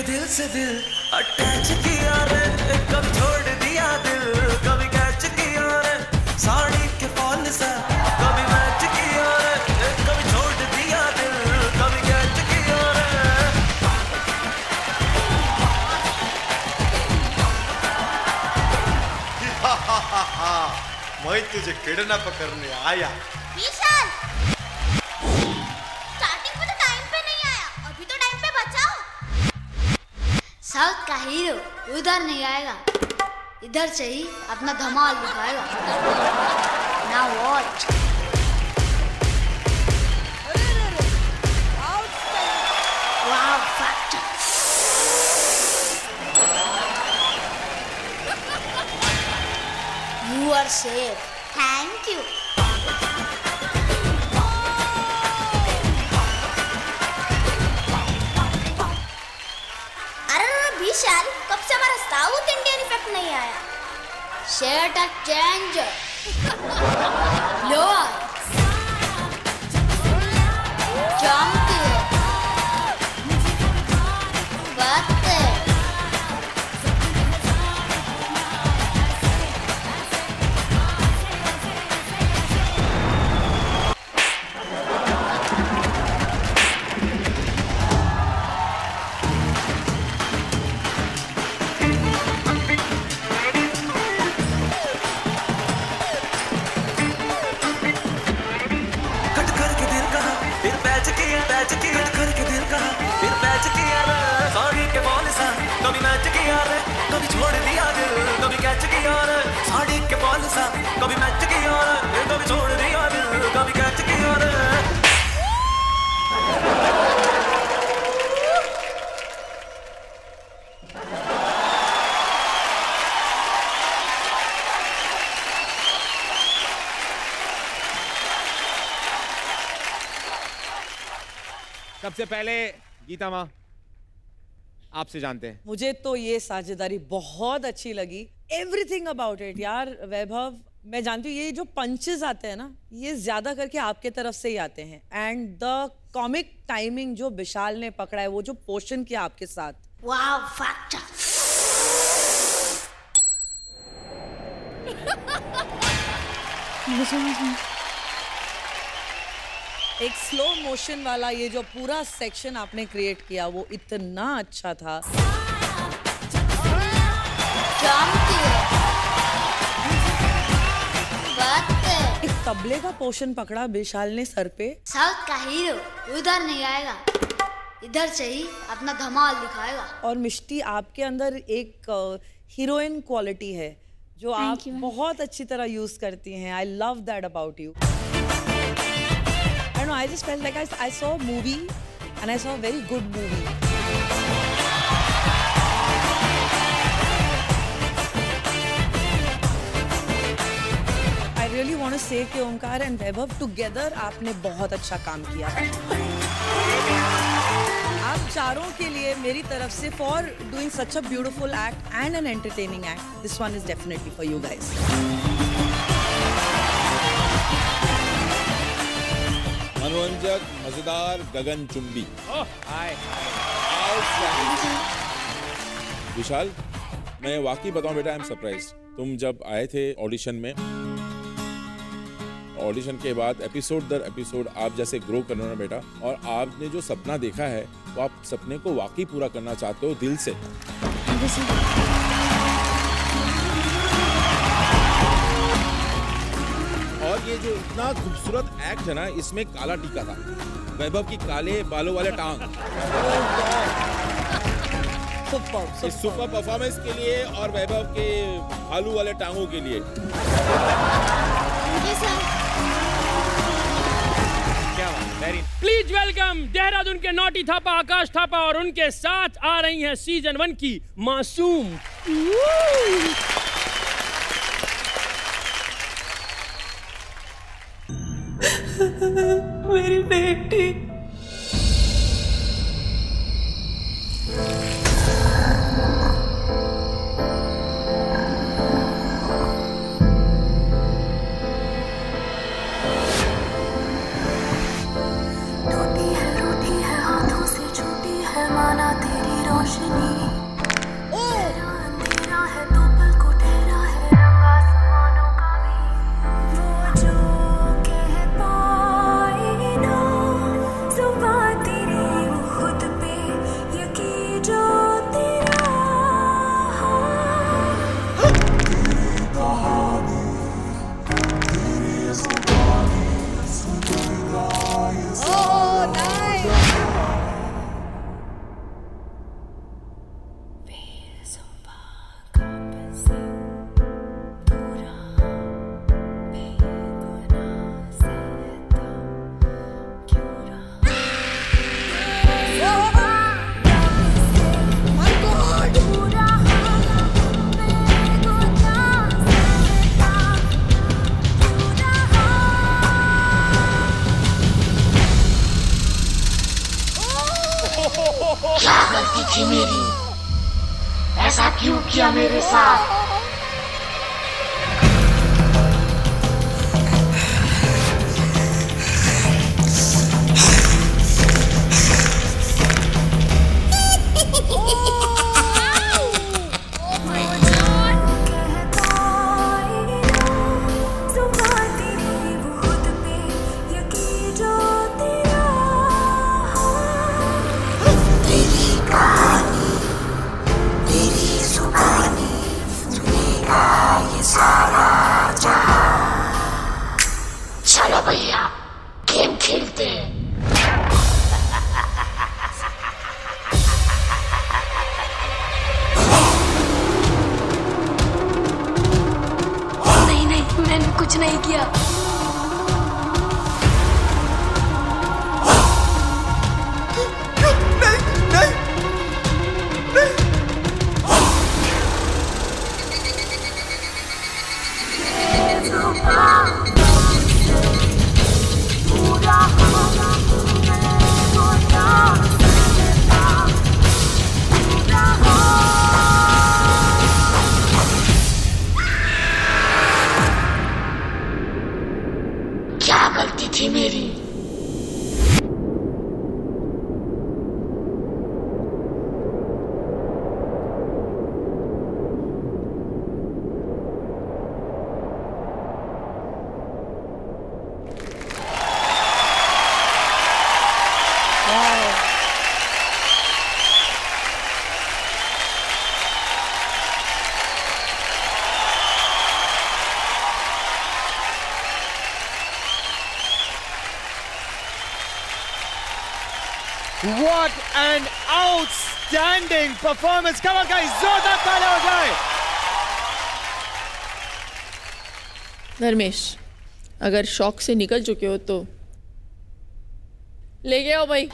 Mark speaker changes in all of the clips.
Speaker 1: दिल से दिल अटैच किया रे, कभी छोड़ दिया दिल, कभी कैच किया रे, साड़ी के फॉल सा कभी मैच किया रे, कभी छोड़ दिया दिल, कभी कैच किया रे।
Speaker 2: मैं तुझे किडनैप करने आया।
Speaker 3: विशाल, स्टार्टिंग में तो टाइम पे नहीं आया, अभी तो टाइम पे बचाओ।
Speaker 4: साउथ का हीरो उधर नहीं आएगा, इधर से ही अपना धमाल दिखाएगा। Now watch. Wow factor. You are safe.
Speaker 3: Thank you. अरे विशाल, कब से हमारा साउथ इंडियन इफेक्ट नहीं आया?
Speaker 4: Set a change. Lower. Jump. But.
Speaker 1: कभी मैच किया रे, कभी छोड़ दिया दिल, कभी कैच किया रे, साड़ी के बॉल सा कभी मैच किया रे, कभी छोड़ दिया दिल, कभी कैच किया रे।
Speaker 5: सबसे पहले गीता माँ, आपसे जानते हैं।
Speaker 6: मुझे तो ये साझेदारी बहुत अच्छी लगी, एवरीथिंग अबाउट इट यार। वैभव, मैं जानती हूँ ये जो पंचेस आते हैं ना, ये ज्यादा करके आपके तरफ से ही आते हैं, एंड द कॉमिक टाइमिंग जो विशाल ने पकड़ा है, वो जो पोर्शन किया आपके साथ,
Speaker 4: वाव फैक्टर।
Speaker 6: एक स्लो मोशन वाला ये जो पूरा सेक्शन आपने क्रिएट किया, वो इतना अच्छा था। एक तबले का पोर्शन पकड़ा विशाल ने सर पे।
Speaker 4: साउथ का हीरो उधर नहीं आएगा, इधर से ही अपना धमाल दिखाएगा।
Speaker 6: और मिष्टी, आपके अंदर एक हीरोइन क्वालिटी है जो आप बहुत अच्छी तरह यूज करती हैं। I love that about you. I don't know, I just felt like I saw a movie and I saw a very good movie. I really want to say कि Omkar and Vaibhav together आपने बहुत अच्छा काम किया। आप चारों के लिए मेरी तरफ से for doing such a beautiful act and an entertaining act, this one is definitely for you guys.
Speaker 7: मनोरंजक, मजेदार, गगनचुंबी। विशाल, मैं वाकई बताऊं बेटा, आई एम सरप्राइज। तुम जब आए थे ऑडिशन में, ऑडिशन के बाद एपिसोड दर एपिसोड आप जैसे ग्रो करना ना बेटा, और आपने जो सपना देखा है वो आप सपने को वाकई पूरा करना चाहते हो दिल से। और ये जो इतना खूबसूरत एक्ट है ना, इसमें काला टीका था, वैभव की काले बालों वाले टांग। सुपर परफॉर्मेंस के लिए और वैभव के भालू वाले टांगों के लिए।
Speaker 5: क्या बात, वेरी।
Speaker 8: प्लीज वेलकम देहरादून के नौटी थापा आकाश थापा, और उनके साथ आ रही हैं सीजन 1 की मासूम।
Speaker 9: मेरी बेटी।
Speaker 10: टूटी है, रूठी है, हाथों से छूटी है, माना तेरी रोशनी
Speaker 9: क्या गलती थी मेरी, ऐसा क्यों किया मेरे साथ? चलो भैया गेम खेलते हैं।
Speaker 10: नहीं नहीं, मैंने कुछ नहीं किया।
Speaker 9: क्या गलती थी मेरी?
Speaker 5: What an outstanding performance! Come on, guys, जोरदार तालियां हो जाए।
Speaker 6: धर्मेश, अगर शौक से निकल चुके हो तो ले गया हो भाई।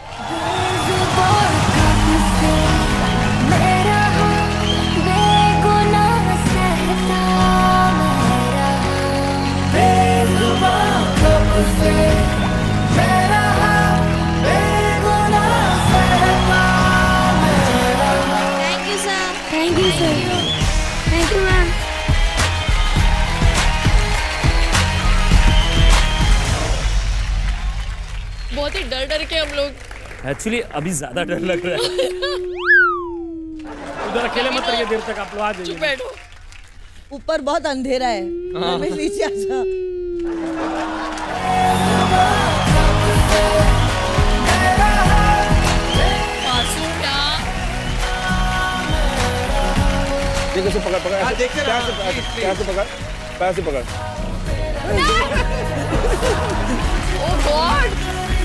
Speaker 10: Thank you, sir. Thank you, ma'am.
Speaker 6: बहुत ही डर डर के हम लोग
Speaker 8: एक्चुअली अभी ज्यादा डर लग रहा है। उधर अकेले मत रहिए देर तक, आप लोग आ जाइए।
Speaker 6: चुप बैठो। ऊपर बहुत अंधेरा है, मैं नीचे आ जा।
Speaker 7: देखो से पकड़ पकड़, पैर से पकड़, पैर से पकड़।
Speaker 6: Oh god!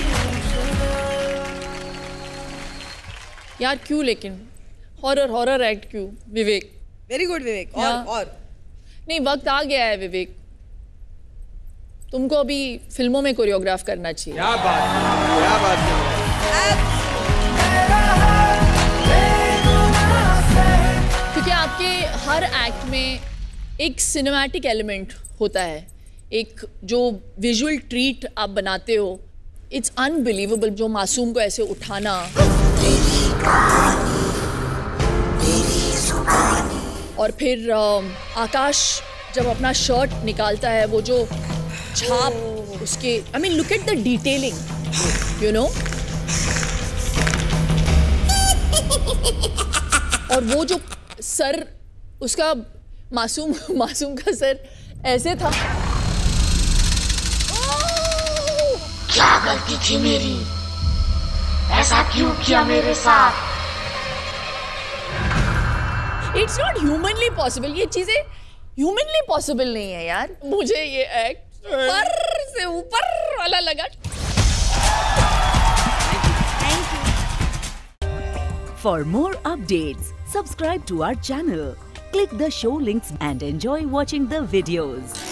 Speaker 6: यार क्यों लेकिन हॉरर एक्ट क्यों विवेक?
Speaker 11: वेरी गुड विवेक। और
Speaker 6: नहीं, वक्त आ गया है विवेक, तुमको अभी फिल्मों में कोरियोग्राफ करना चाहिए।
Speaker 2: क्या बात है।
Speaker 6: क्योंकि आपके हर एक्ट में एक सिनेमैटिक एलिमेंट होता है, एक जो विजुअल ट्रीट आप बनाते हो, इट्स अनबिलीवेबल। जो मासूम को ऐसे उठाना, और फिर आकाश जब अपना शर्ट निकालता है, वो जो छाप उसके, I mean look at the detailing, you know. और वो जो सर उसका, मासूम का सर ऐसे था।
Speaker 9: क्या गलती थी मेरी, ऐसा क्यों किया मेरे साथ?
Speaker 6: इट्स नॉट ह्यूमनली पॉसिबल, ये चीजें ह्यूमनली पॉसिबल नहीं है यार। मुझे ये एक्ट पर से ऊपर वाला लगा।
Speaker 12: For more updates, subscribe to our channel, click the show links and enjoy watching the videos.